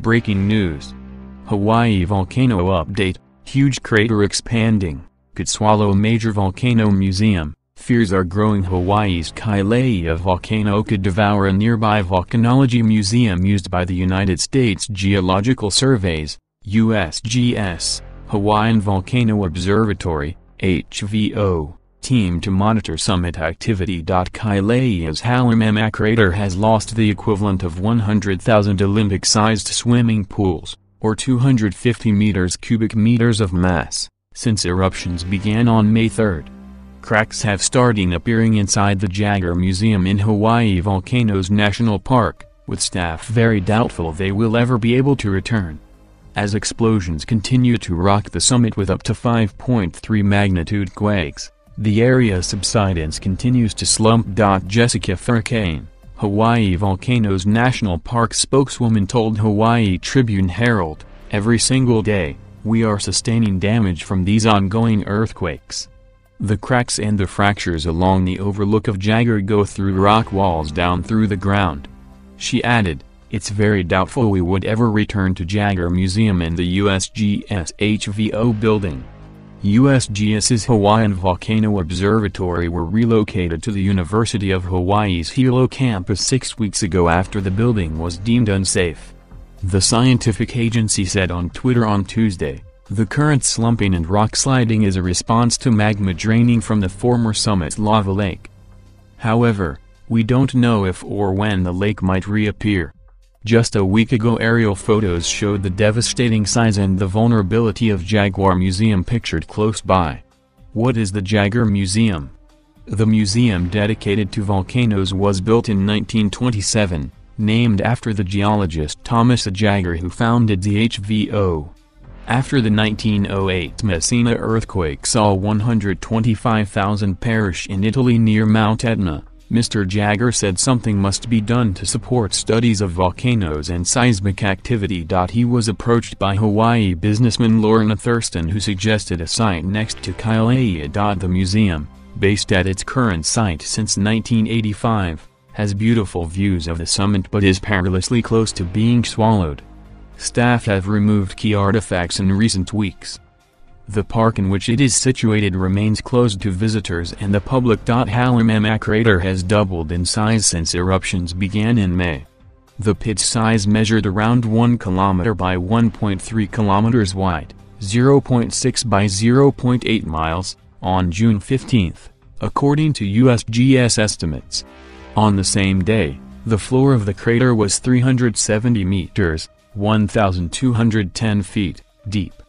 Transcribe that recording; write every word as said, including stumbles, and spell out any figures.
Breaking news. Hawaii volcano update, huge crater expanding, could swallow major volcano museum. Fears are growing. Hawaii's Kailea volcano could devour a nearby volcanology museum used by the United States Geological Survey's, U S G S, Hawaiian Volcano Observatory, H V O, team to monitor summit activity. Kaileia's Halemaumau crater has lost the equivalent of one hundred thousand Olympic-sized swimming pools, or two hundred fifty meters cubic meters of mass, since eruptions began on May third. Cracks have started appearing inside the Jagger Museum in Hawaii Volcanoes National Park, with staff very doubtful they will ever be able to return. As explosions continue to rock the summit with up to five point three magnitude quakes, the area's subsidence continues to slump. Jessica Furcane, Hawaii Volcanoes National Park spokeswoman, told Hawaii Tribune Herald, "Every single day, we are sustaining damage from these ongoing earthquakes. The cracks and the fractures along the overlook of Jagger go through rock walls down through the ground." She added, "It's very doubtful we would ever return to Jagger Museum and the U S G S H V O building." USGS's Hawaiian Volcano Observatory were relocated to the University of Hawaii's Hilo campus six weeks ago after the building was deemed unsafe. The scientific agency said on Twitter on Tuesday, "The current slumping and rock sliding is a response to magma draining from the former summit's lava lake. However, we don't know if or when the lake might reappear." Just a week ago, aerial photos showed the devastating size and the vulnerability of Jaguar Museum pictured close by. What is the Jagger Museum? The museum dedicated to volcanoes was built in nineteen twenty-seven, named after the geologist Thomas A. Jagger who founded the H V O. After the nineteen oh eight Messina earthquake saw one hundred twenty-five thousand perish in Italy near Mount Etna, Mister Jagger said something must be done to support studies of volcanoes and seismic activity. He was approached by Hawaii businessman Lorna Thurston, who suggested a site next to Kailea. The museum, based at its current site since nineteen eighty-five, has beautiful views of the summit but is perilously close to being swallowed. Staff have removed key artifacts in recent weeks. The park in which it is situated remains closed to visitors and the public. Halemaumau crater has doubled in size since eruptions began in May. The pit's size measured around one kilometer by one point three kilometers wide, zero point six by zero point eight miles, on June fifteenth, according to U S G S estimates. On the same day, the floor of the crater was three hundred seventy meters, one thousand two hundred ten feet, deep.